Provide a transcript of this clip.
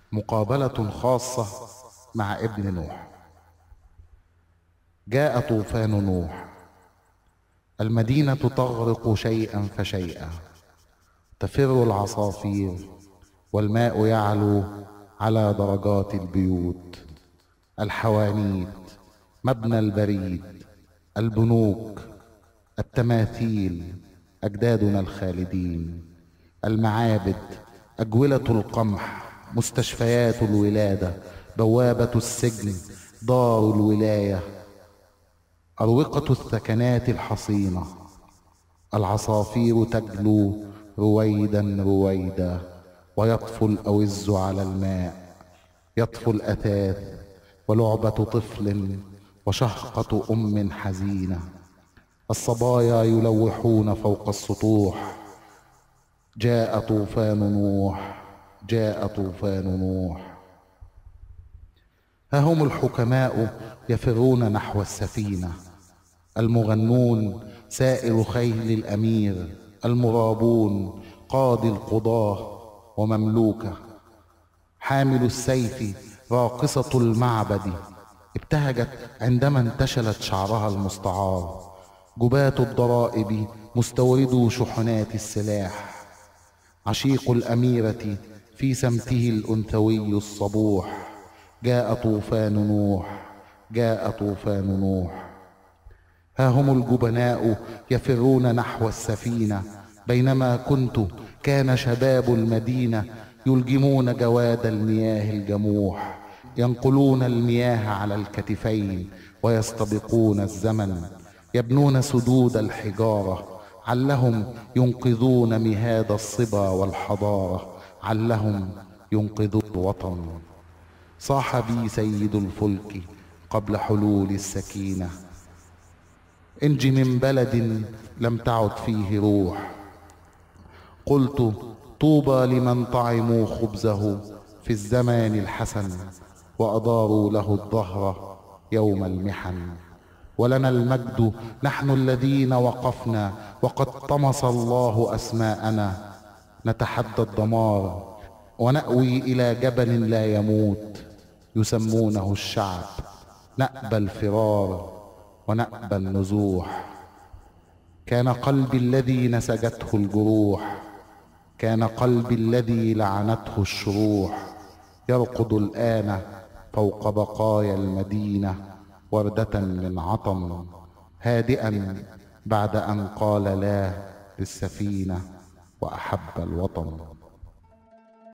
مقابلة خاصة مع ابن نوح. جاء طوفان نوح، المدينة تغرق شيئا فشيئا، تفر العصافير، والماء يعلو على درجات البيوت، الحوانيت، مبنى البريد، البنوك، التماثيل، أجدادنا الخالدين، المعابد، أجولة القمح، مستشفيات الولادة، بوابة السجن، دار الولاية، أروقة الثكنات الحصينة. العصافير تجلو رويدا رويدا، ويطفو الأوز على الماء، يطفو الأثاث، ولعبة طفل، وشهقة أم حزينة. الصبايا يلوحون فوق السطوح. جاء طوفان نوح، جاء طوفان نوح. ها هم الحكماء يفرون نحو السفينة، المغنون سائر خيل الأمير، المرابون قاضي القضاة ومملوكه، حامل السيف راقصة المعبد، ابتهجت عندما انتشلت شعرها المستعار، جباة الضرائب مستوردو شحنات السلاح، عشيق الأميرة في سمته الأنثوي الصبوح. جاء طوفان نوح، جاء طوفان نوح. ها هم الجبناء يفرون نحو السفينة، بينما كنت كان شباب المدينة يلجمون جواد المياه الجموح، ينقلون المياه على الكتفين ويستبقون الزمن، يبنون سدود الحجارة علهم ينقذون مهاد الصبا والحضارة، علهم ينقذون الوطن. صاح بي سيد الفلك قبل حلول السكينة: انج من بلد لم تعد فيه روح. قلت: طوبى لمن طعموا خبزه في الزمان الحسن، وأداروا له الظهر يوم المحن. ولنا المجد نحن الذين وقفنا وقد طمس الله أسماءنا، نتحدى الدمار ونأوي إلى جبل لا يموت، يسمونه الشعب. نأبى الفرار ونأبى النزوح. كان قلبي الذي نسجته الجروح، كان قلبي الذي لعنته الشروح، يرقد الآن فوق بقايا المدينة وردة من عطن، هادئا بعد أن قال لا للسفينة وأحب الوطن.